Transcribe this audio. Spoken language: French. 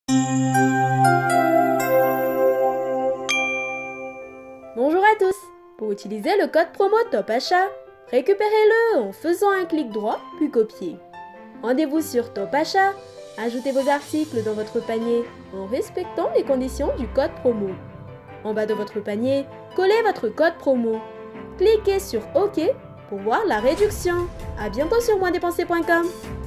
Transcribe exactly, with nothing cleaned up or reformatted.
Bonjour à tous! Pour utiliser le code promo TOPACHAT, récupérez-le en faisant un clic droit puis copier. Rendez-vous sur TOPACHAT, ajoutez vos articles dans votre panier en respectant les conditions du code promo. En bas de votre panier, collez votre code promo. Cliquez sur OK pour voir la réduction. À bientôt sur moins dépenser point com.